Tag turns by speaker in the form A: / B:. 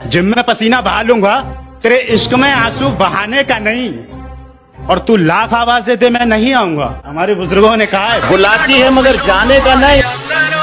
A: Gym में पसीना बहा लूंगा, तेरे इश्क में आंसू बहाने का नहीं। और तू लाख आवाजें दे, मैं नहीं आऊंगा। हमारे बुजुर्गों ने कहा है,
B: बुलाती है मगर जाने का नहीं।